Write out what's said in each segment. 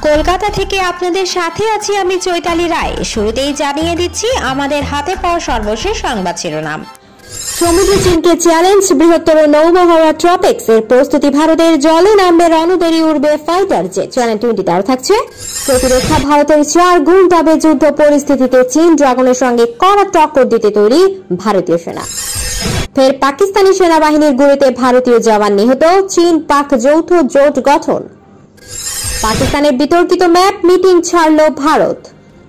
কলকাতা থেকে আপনাদের সাথে আছি আমি চৈতালি রায়। শুরুতেই জানিয়ে দিচ্ছি আমাদের হাতে পাওয়া সর্বশেষ সংবাদ শিরোনাম। সমুদ্র চীনকে চ্যালেঞ্জ, বৃহত্তর নৌমহড়া ট্রপিক্স এর প্রস্তুতি, ভারতের জলে নামবে রণতরী, উড়বে ফাইটার জেট। চ্যানেল 20 তার থাকছে প্রতিরক্ষা, ভারতের 4 গুণ দাবে যুদ্ধ পরিস্থিতিতে চীন ড্রাগনের সঙ্গে কড়া টক্কর দিতে তৈরি ভারতীয় সেনা। ফের পাকিস্তানি সেনাবাহিনীর গুলিতে ভারতীয় জওয়ান নিহত, চীন পাক যৌথ জোট গঠন। পাকিস্তানের বিতর্কিত ম্যাপ মিটিং ছাড়ল ভারত।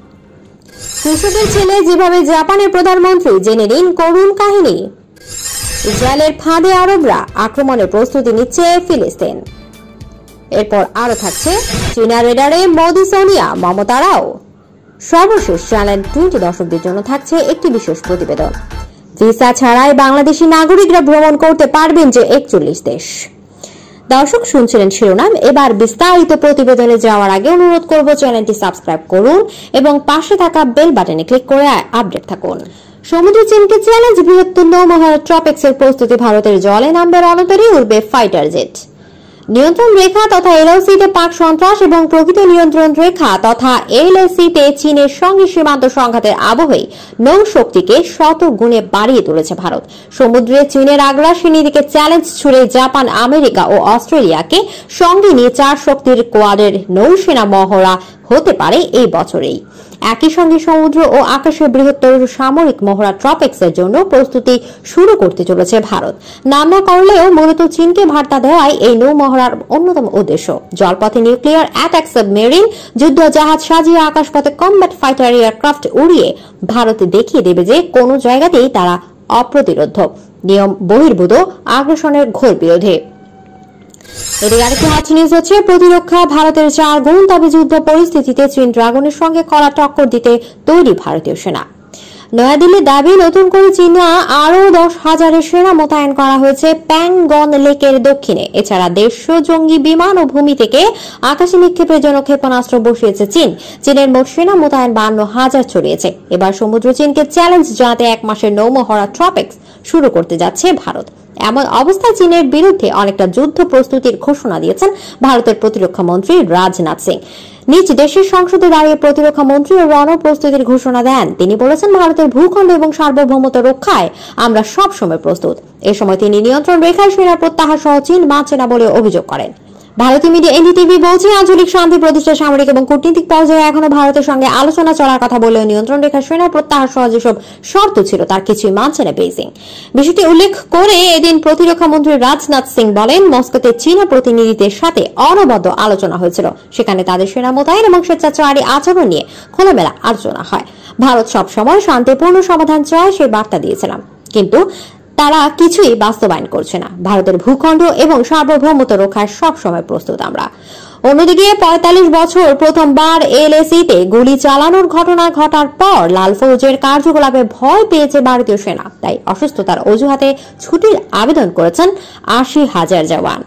কৃষকের ছেলে যেভাবে জাপানের প্রধানমন্ত্রী, জেনে নিন করুণ কাহিনী। ইসরায়েলের ফাঁদে আরবরা, আক্রমণের প্রস্তুতি নিচ্ছে ফিলিস্তিন। এরপর আরো থাকছে চীনা রেডারে মোদি, সোনিয়া, মমতারাও। সর্বশেষ চ্যানেল 20 দর্শকদের জন্য থাকছে একটি বিশেষ প্রতিবেদন। ভিসা ছাড়াই বাংলাদেশি নাগরিকরা ভ্রমণ করতে পারবেন যে 41 দেশ। দর্শক শুনছিলেন শিরোনাম, এবার বিস্তারিত প্রতিবেদনে যাওয়ার আগে অনুরোধ করব চ্যানেলটি সাবস্ক্রাইব করুন এবং পাশে থাকা বেল বাটনে ক্লিক করে আপডেট থাকুন। সমুদ্র চীনকে চ্যালেঞ্জ, বৃহত্তর নৌমহড়া ট্রপিক্স এর প্রস্তুতি, ভারতের জলে নামবে রণতরী, উড়বে ফাইটার জেট। নিয়ন্ত্রণ রেখা তথা এলওসিতে পাক সন্ত্রাস এবং প্রকৃত নিয়ন্ত্রণ রেখা তথা এলএসিতে চীনের সঙ্গে সীমান্ত সংঘাতের আবহে নৌ শক্তিকে শত গুণে বাড়িয়ে তুলেছে ভারত। সমুদ্রে চীনের আগ্রাসী নীতিকে চ্যালেঞ্জ ছুড়ে জাপান, আমেরিকা ও অস্ট্রেলিয়াকে সঙ্গে নিয়ে 4 শক্তির কোয়াডের নৌসেনা মহড়া হতে পারে এই বছরেই। একই সঙ্গে সমুদ্র ও আকাশের বৃহত্তর সামরিক মহড়া ট্রপিক্স এর জন্য প্রস্তুতি শুরু করতে চলেছে ভারত। নাম না করলেও মূলত চীনকে বার্তা দেওয়াই এই নৌ মহড়ার অন্যতম উদ্দেশ্য। জলপথে নিউক্লিয়ার অ্যাটাক সাবমেরিন, যুদ্ধ জাহাজ সাজিয়ে আকাশপথে কমব্যাট ফাইটার এয়ারক্রাফট উড়িয়ে ভারত দেখিয়ে দেবে যে কোনো জায়গাতেই তারা অপ্রতিরোধ, নিয়ম বহির্ভূত আগ্রাসনের ঘোর বিরোধী। এদিকে আরেকটি হট নিউজ হচ্ছে প্রতিরক্ষা, ভারতের 4 গুণ দাবে যুদ্ধ পরিস্থিতিতে চীন ড্রাগনের সঙ্গে কড়া টক্কর দিতে তৈরি ভারতীয় সেনা। নয়াদিল্লির দাবি, নতুন করে চীনা আরো 10,000 সেনা মোতায়েন করা হয়েছে প্যাংগন লেকের দক্ষিণে। এছাড়া দেশীয় জঙ্গি বিমান ও ভূমি থেকে আকাশে নিক্ষেপের জন্য ক্ষেপণাস্ত্র বসিয়েছে চীন। চীনের মোট সেনা মোতায়েন 52,000 ছড়িয়েছে। এবার সমুদ্র চীনকে চ্যালেঞ্জ জানাতে 1 মাসের নৌমহড়া ট্রপিক্স শুরু করতে যাচ্ছে ভারত। এমন অবস্থায় চীনের বিরুদ্ধে অনেকটা যুদ্ধ প্রস্তুতির ঘোষণা দিয়েছেন ভারতের প্রতিরক্ষা মন্ত্রী রাজনাথ সিং। নিজ দেশের সংসদে দাঁড়িয়ে প্রতিরক্ষা মন্ত্রী রণ প্রস্তুতির ঘোষণা দেন। তিনি বলেছেন, ভারতের ভূখণ্ড এবং সার্বভৌমত্ব রক্ষায় আমরা সব সময় প্রস্তুত। এ সময় তিনি নিয়ন্ত্রণ রেখায় সেনা প্রত্যাহার সহ চীন মানছে না বলে অভিযোগ করেন। ভারতীয় মিডিয়া এনডিটিভি বলছে, আঞ্চলিক শান্তি প্রতিষ্ঠা, সামরিক এবং কূটনৈতিক পর্যায়ে এখনো ভারতের সঙ্গে আলোচনা চলার কথা বলেও নিয়ন্ত্রণ রেখার সেনা প্রত্যাহার সহ যেসব শর্ত ছিল তার কিছুই মানছে না বেইজিং। বিষয়টি উল্লেখ করে এদিন প্রতিরক্ষা মন্ত্রী রাজনাথ সিং বলেন, মস্কোতে চীনা প্রতিনিধিদের সাথে অনবদ্য আলোচনা হয়েছিল। সেখানে তাদের সেনা মোতায়েন এবং স্বেচ্ছাচারী আচরণ নিয়ে খোলামেলা আলোচনা হয়। ভারত সবসময় শান্তিপূর্ণ সমাধান চায়, সেই বার্তা দিয়েছিলাম, কিন্তু তারা কিছুই বাস্তবায়ন করছে না। ভারতের ভূখণ্ড এবং সার্বভৌমত্ব রক্ষায় সবসময় প্রস্তুত আমরা। অন্যদিকে 45 বছর প্রথমবার এলএসিতে গুলি চালানোর ঘটনা ঘটার পর লাল ফৌজের কার্যকলাপে ভয় পেয়েছে ভারতীয় সেনা। তাই অসুস্থতার অজুহাতে ছুটির আবেদন করেছেন 80,000 জওয়ান।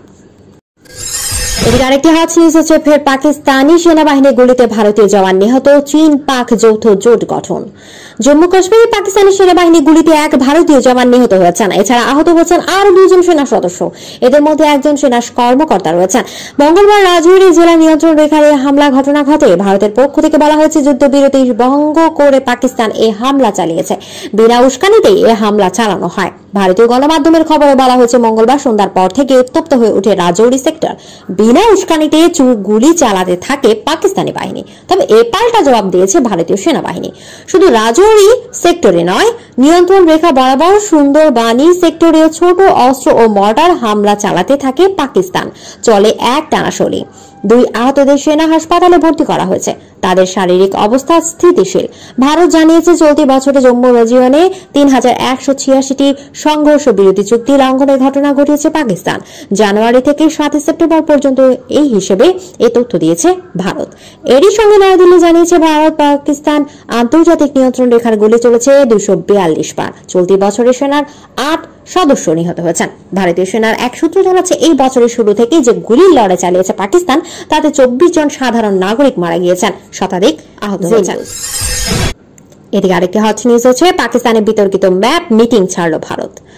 এদিকে আরেকটি হট নিউজ হচ্ছে ফের পাকিস্তানি সেনাবাহিনীর গুলিতে ভারতীয় জওয়ান নিহত, চীন পাক যৌথ জোট গঠন। জম্মু কাশ্মীরে পাকিস্তানি সেনাবাহিনীর গুলিতে 1 ভারতীয় জওয়ান নিহত হয়েছেন। এছাড়া আহত হয়েছেন আরো 2 জন সেনা সদস্য। এদের মধ্যে একজন সেনা কর্মকর্তা রয়েছেন। মঙ্গলবার রাজৌরি জেলা নিয়ন্ত্রণ রেখার এই হামলা ঘটনা ঘটে। ভারতের পক্ষ থেকে বলা হয়েছে, যুদ্ধবিরতি ভঙ্গ করে পাকিস্তান এই হামলা চালিয়েছে। বিনা উস্কানিতেই এই হামলা চালানো হয়। ভারতীয় গণমাধ্যমের খবরে বলা হয়েছে, মঙ্গলবার সন্ধ্যার পর থেকে উত্তপ্ত হয়ে উঠে রাজৌরি সেক্টর। বিনা উস্কানিতে গুলি চালাতে থাকে পাকিস্তানি বাহিনী। তবে এ পাল্টা জবাব দিয়েছে ভারতীয় সেনাবাহিনী। শুধু রাজৌরি সেক্টরে নয়, নিয়ন্ত্রণ রেখা বরাবর সুন্দরবানি সেক্টরেও ছোট অস্ত্র ও মর্টার হামলা চালাতে থাকে পাকিস্তান। চলে এক টানাশলি। 2 আহতদের সেনা হাসপাতালে ভর্তি করা হয়েছে। তাদের শারীরিক অবস্থা স্থিতিশীল। ভারত জানিয়েছে, চলতি বছরে জম্মু রিজিয়নে 3186টি সংঘর্ষ বিরতি চুক্তি লঙ্ঘনের ঘটনা ঘটিয়েছে পাকিস্তান। জানুয়ারি থেকে 7 সেপ্টেম্বর পর্যন্ত এই হিসেবে এই তথ্য দিয়েছে ভারত। এরই সঙ্গে নয়াদিল্লি জানিয়েছে, ভারত পাকিস্তান আন্তর্জাতিক নিয়ন্ত্রণ রেখার গুলি চলেছে 242 বার। চলতি বছরে সেনার 8 সদস্য নিহত হয়েছেন। ভারতীয় সেনার এক সূত্র জানাচ্ছে, এই বছরের শুরু থেকে যে গুলির লড়াই চালিয়েছে পাকিস্তান, তাতে 24 জন সাধারণ নাগরিক মারা গিয়েছেন, শতাধিক আহত হয়েছেন। এদিকে আরেকটি হট নিউজ হচ্ছে পাকিস্তানের বিতর্কিত ম্যাপ মিটিং ছাড়ল ভারত।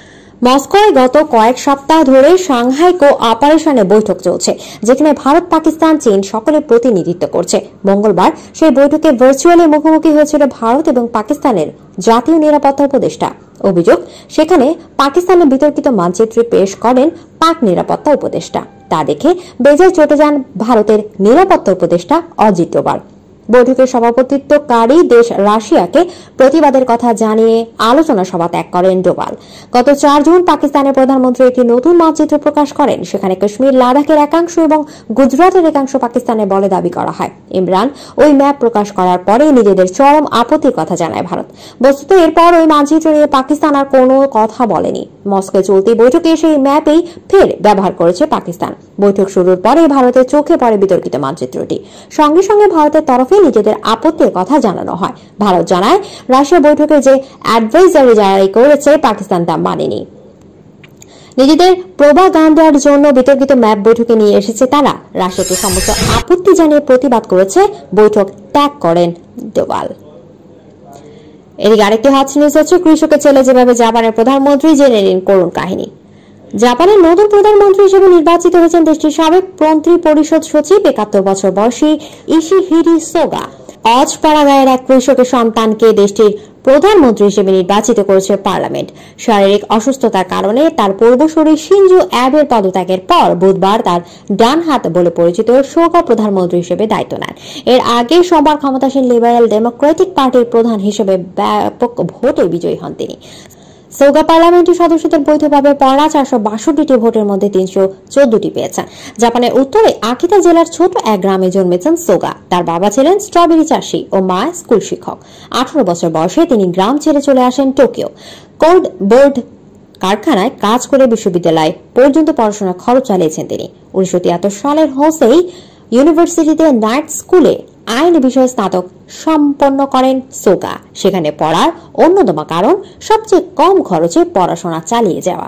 মস্কোয় গত কয়েক সপ্তাহ ধরে সাংহাই কোঅপারেশনে বৈঠক চলছে, যেখানে ভারত, পাকিস্তান, চীন সকলে প্রতিনিধিত্ব করছে। মঙ্গলবার সেই বৈঠকে ভার্চুয়ালি মুখোমুখি হয়েছিল ভারত এবং পাকিস্তানের জাতীয় নিরাপত্তা উপদেষ্টা। অভিযোগ, সেখানে পাকিস্তানের বিতর্কিত মানচিত্র পেশ করেন পাক নিরাপত্তা উপদেষ্টা। তা দেখে বেজায় চটে যান ভারতের নিরাপত্তা উপদেষ্টা অজিত ডোভাল। বৈঠকে সভাপতিত্বকারী দেশ রাশিয়াকে প্রতিবাদের কথা জানিয়ে আলোচনা সভা ত্যাগ করেন ডোভাল। গত 4 জুন পাকিস্তানের প্রধানমন্ত্রী একটি নতুন মানচিত্র প্রকাশ করেন। সেখানে কাশ্মীর, লাদাখের একাংশ এবং গুজরাটের একাংশ পাকিস্তানের বলে দাবি করা হয়। ইমরান ওই ম্যাপ প্রকাশ করার পরে নিজেদের চরম আপত্তির কথা জানায় ভারত। বস্তুত এরপর ওই মানচিত্র নিয়ে পাকিস্তান আর কোনো কথা বলেনি। মস্কোয় চলতি বৈঠকে সেই ম্যাপেই ফের ব্যবহার করেছে পাকিস্তান। বৈঠক শুরুর পরে ভারতের চোখে পড়ে বিতর্কিত মানচিত্রটি। সঙ্গে সঙ্গে ভারতের তরফে নিজেদের আপত্তির কথা জানানো হয়। ভারত জানায়, রাশিয়া বৈঠকে যে অ্যাডভাইজারি জারি করেছে পাকিস্তান তা মানেনি। নিজেদের প্রোপাগান্ডার জন্য বিতর্কিত ম্যাপ বৈঠকে নিয়ে এসেছে তারা। রাশিয়াকে সমস্ত আপত্তি জানিয়ে প্রতিবাদ করেছে। বৈঠক ত্যাগ করেন ডোভাল। এদিকে আরেকটি হট নিউজ হচ্ছে, কৃষকের ছেলে যেভাবে জাপানের প্রধানমন্ত্রী, জেনে নিন করুণ কাহিনী। জাপানের নতুন প্রধানমন্ত্রী হিসেবে নির্বাচিত হয়েছেন দেশটির সাবেক মন্ত্রী পরিষদ সচিব 71 বছর বয়সী ইশিহিরি সোগা। অজপাড়া গায়ের এক কৃষকের সন্তানকে দেশটির প্রধানমন্ত্রী হিসেবে নির্বাচিত করেছে পার্লামেন্ট। শারীরিক অসুস্থতার কারণে তার পূর্বসূরি শিনজো অ্যাবের পদত্যাগের পর বুধবার তার ডান হাত বলে পরিচিত সোগা প্রধানমন্ত্রী হিসেবে দায়িত্ব নেন। এর আগে সোমবার ক্ষমতাসীন লিবারেল ডেমোক্রেটিক পার্টির প্রধান হিসেবে ব্যাপক ভোটে বিজয়ী হন তিনি। সোগা পার্লামেন্টের সদস্যদের বৈধভাবে পড়া 462টি ভোটের মধ্যে 314টি পেয়েছেন। জাপানের উত্তরে আকিতা জেলার ছোট এক গ্রামে জন্মেছেন সোগা। তার বাবা ছিলেন স্ট্রবেরি চাষী ও মা স্কুল শিক্ষক। 18 বছর বয়সে তিনি গ্রাম ছেড়ে চলে আসেন টোকিও। কোল্ড বোর্ড কারখানায় কাজ করে বিশ্ববিদ্যালয় পর্যন্ত পড়াশোনার খরচ চালিয়েছেন তিনি। 1973 সালের হোসেই ইউনিভার্সিটিতে নাইট স্কুলে আইন বিষয়ে স্নাতক সম্পন্ন করেন সোগা। সেখানে পড়ার অন্যতম কারণ সবচেয়ে কম খরচে পড়াশোনা চালিয়ে যাওয়া।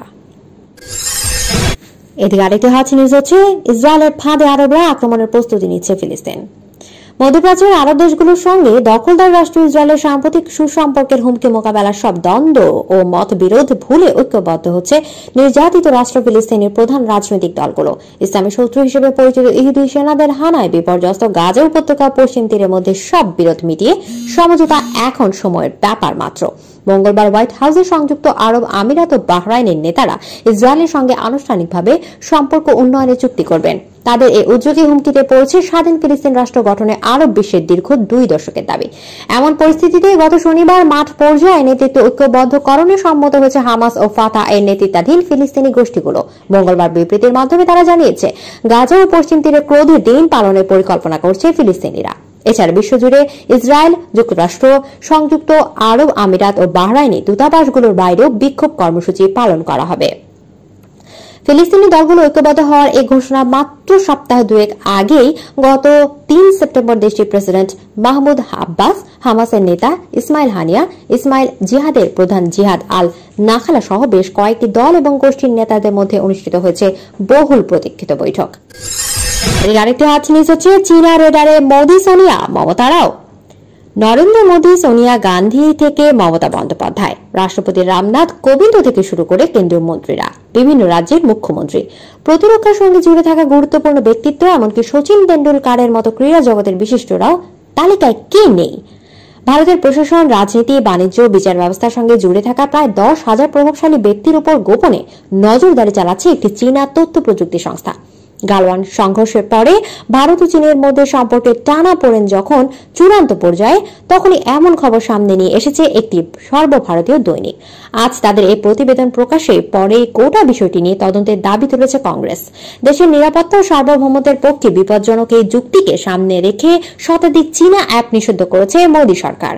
এদিকে আরেকটি হট নিউজ হচ্ছে, ইসরায়েলের ফাঁদে আরবরা আক্রমণের প্রস্তুতি নিচ্ছে ফিলিস্তিন। মধ্যপ্রাচ্যের আরব দেশগুলোর সঙ্গে দখলদার রাষ্ট্র ইসরায়েলের সাম্প্রতিক সুসম্পর্কের হুমকি মোকাবেলার সব দ্বন্দ্ব ও মতবিরোধ ভুলে ঐক্যবদ্ধ হচ্ছে নির্যাতিত রাষ্ট্র ফিলিস্তিনের প্রধান রাজনৈতিক দলগুলো। ইসলামী শত্রু হিসেবে পরিচিত ইহুদি সেনাদের হানায় বিপর্যস্ত গাজা উপত্যকা পশ্চিম তীরের মধ্যে সব বিরোধ মিটিয়ে সমঝোতা এখন সময়ের ব্যাপার মাত্র। মঙ্গলবার হোয়াইট হাউসে সংযুক্ত আরব আমিরাত ও বাহরাইনের নেতারা ইসরায়েলের সঙ্গে আনুষ্ঠানিকভাবে সম্পর্ক উন্নয়নের চুক্তি করবেন। তাদের এই উদ্যোগে হুমকিতে পড়েছে স্বাধীন ফিলিস্তিন রাষ্ট্র গঠনে আরব বিশ্বের দীর্ঘ 2 দশকের দাবি। এমন পরিস্থিতিতে গত শনিবার মাঠ পর্যায়ে নেতৃত্ব ঐক্যবদ্ধকরণে সম্মত হয়েছে হামাস ও ফাতাহ এর নেতৃত্বাধীন ফিলিস্তিনি গোষ্ঠীগুলো। মঙ্গলবার বিবৃতির মাধ্যমে তারা জানিয়েছে, গাজা ও পশ্চিম তীরে ক্রোধের দিন পালনের পরিকল্পনা করছে ফিলিস্তিনিরা। এছাড়া বিশ্বজুড়ে ইসরায়েল, যুক্তরাষ্ট্র, সংযুক্ত আরব আমিরাত ও বাহরাইনি দূতাবাসগুলোর বাইরেও বিক্ষোভ কর্মসূচি পালন করা হবে। ফিলিস্তিনি দলগুলো ঐক্যবদ্ধ হওয়ার এই ঘোষণা মাত্র সপ্তাহ 2 আগেই গত 3 সেপ্টেম্বর দেশটির প্রেসিডেন্ট মাহমুদ আব্বাস, হামাসের নেতা ইসমাইল হানিয়া, ইসমাইল জিহাদের প্রধান জিহাদ আল নাখালা সহ বেশ কয়েকটি দল এবং গোষ্ঠীর নেতাদের মধ্যে অনুষ্ঠিত হয়েছে বহুল প্রতীক্ষিত বৈঠক। এর আরেকটি হট নিউজ হচ্ছে, চীনা রেডারে মোদি, সোনিয়া, মমতারাও। নরেন্দ্র মোদী, সোনিয়া গান্ধী থেকে মমতা বন্দ্যোপাধ্যায়, রাষ্ট্রপতি রামনাথ কোবিন্দ থেকে শুরু করে কেন্দ্রীয় মন্ত্রীরা, বিভিন্ন রাজ্যের মুখ্যমন্ত্রী, প্রতিরক্ষার সঙ্গে জুড়ে থাকা গুরুত্বপূর্ণ ব্যক্তিত্ব, এমনকি সচিন তেন্ডুলকারের মতো ক্রীড়া জগতের বিশিষ্টরাও তালিকায় কে নেই? ভারতের প্রশাসন, রাজনীতি, বাণিজ্য, বিচার ব্যবস্থার সঙ্গে জুড়ে থাকা প্রায় 10,000 প্রভাবশালী ব্যক্তির উপর গোপনে নজরদারি চালাচ্ছে একটি চীনা তথ্য প্রযুক্তি সংস্থা। গালওয়ান সংঘর্ষের পরে ভারত ও চীনের মধ্যে সম্পর্কের টানাপোড়েন যখন চূড়ান্ত পর্যায়ে, তখনই এমন খবর সামনে নিয়ে এসেছে একটি সর্বভারতীয় দৈনিক। আজ তাদের এই প্রতিবেদন প্রকাশের পরে গোটা বিষয়টি নিয়ে তদন্তের দাবি তুলেছে কংগ্রেস। দেশের নিরাপত্তা ও সার্বভৌমত্বের পক্ষে বিপজ্জনক এই যুক্তিকে সামনে রেখে শতাধিক চীনা অ্যাপ নিষিদ্ধ করেছে মোদী সরকার।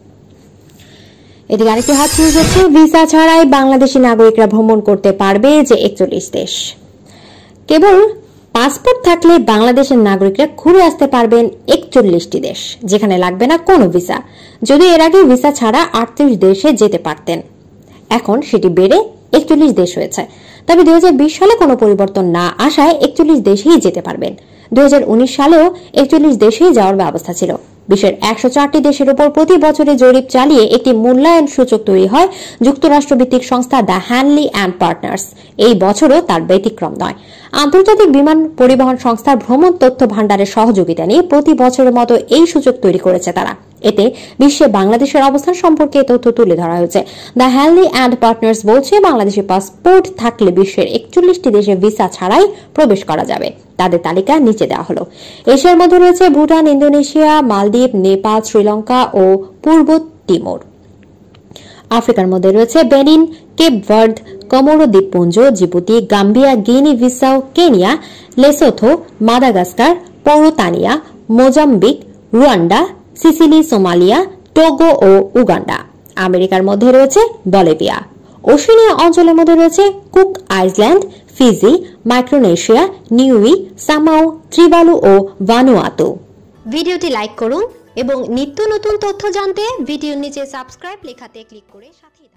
এদিকে আরেকটি হট নিউজ হচ্ছে, ভিসা ছাড়াই বাংলাদেশি নাগরিকরা ভ্রমণ করতে পারবে যে 41 দেশ। কেবল পাসপোর্ট থাকলে বাংলাদেশের নাগরিকরা ঘুরে আসতে পারবেন 41টি দেশ, যেখানে লাগবে না কোনো ভিসা। যদি এর আগে ভিসা ছাড়া 38 দেশে যেতে পারতেন, এখন সেটি বেড়ে 41 দেশ হয়েছে। তবে 2020 সালে কোনো পরিবর্তন না আসায় 41 দেশেই যেতে পারবেন। 2019 সালেও 41 দেশেই যাওয়ার ব্যবস্থা ছিল। বিশ্বের 104টি দেশের উপর প্রতি বছরে জরিপ চালিয়ে একটি মূল্যায়ন সূচক তৈরি হয় যুক্তরাষ্ট্র ভিত্তিক সংস্থা দ্য হ্যানলি অ্যান্ড পার্টনার্স। এই বছরও তার ব্যতিক্রম নয়। আন্তর্জাতিক বিমান পরিবহন সংস্থার ভ্রমণ তথ্য ভাণ্ডারের সহযোগিতা নিয়ে প্রতি বছরের মতো এই সূচক তৈরি করেছে তারা। এতে বিশ্বে বাংলাদেশের অবস্থান সম্পর্কে তথ্য তুলে ধরা হয়েছে। দ্য হ্যানলি অ্যান্ড পার্টনার্স বলছে, বাংলাদেশে পাসপোর্ট থাকলে বিশ্বের 41টি দেশে ভিসা ছাড়াই প্রবেশ করা যাবে। তাদের তালিকা নিচে দেওয়া হলো। এশিয়ার মধ্যে রয়েছে ভুটান, ইন্দোনেশিয়া, মালদ্বীপ, নেপাল, শ্রীলঙ্কা ও পূর্ব তিমুর। আফ্রিকার মধ্যে রয়েছে বেনিন, কেপ ভার্দ, কমোরো দ্বীপপুঞ্জ, Djibouti, Gambia, Guinea Bissau, Kenya, Lesotho, Madagascar, Mauritania, Mozambique, Rwanda, Seychelles, Somalia, Togo ও উগান্ডা। আমেরিকার মধ্যে রয়েছে বলিভিয়া। ওশেনিয়া অঞ্চলের মধ্যে রয়েছে Cook Island, Fiji, Micronesia, Niue, Samoa, Tuvalu ও ভানুয়াতু। ভিডিওটি লাইক করুন এবং নিত্য নতুন তথ্য জানতে ভিডিওর নিচে সাবস্ক্রাইব লেখাতে ক্লিক করে সাথে